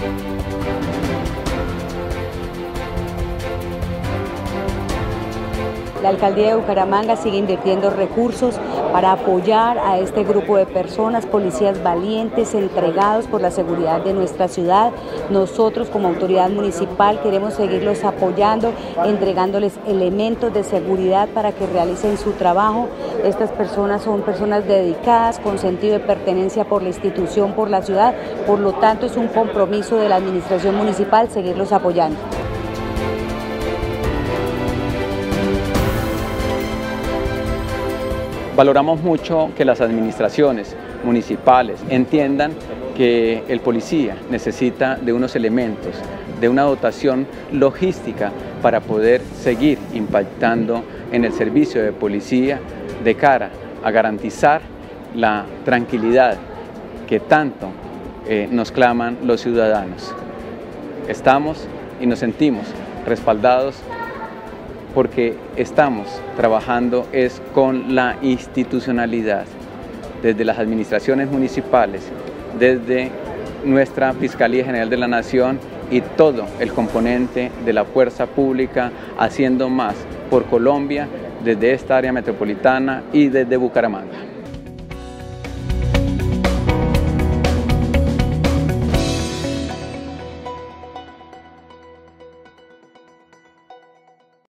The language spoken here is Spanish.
La alcaldía de Bucaramanga sigue invirtiendo recursos para apoyar a este grupo de personas, policías valientes, entregados por la seguridad de nuestra ciudad. Nosotros como autoridad municipal queremos seguirlos apoyando, entregándoles elementos de seguridad para que realicen su trabajo. Estas personas son personas dedicadas, con sentido de pertenencia por la institución, por la ciudad. Por lo tanto, es un compromiso de la administración municipal seguirlos apoyando. Valoramos mucho que las administraciones municipales entiendan que el policía necesita de unos elementos, de una dotación logística para poder seguir impactando en el servicio de policía de cara a garantizar la tranquilidad que tanto nos claman los ciudadanos. Estamos y nos sentimos respaldados porque estamos trabajando con la institucionalidad, desde las administraciones municipales, desde nuestra Fiscalía General de la Nación y todo el componente de la fuerza pública, haciendo más por Colombia desde esta área metropolitana y desde Bucaramanga.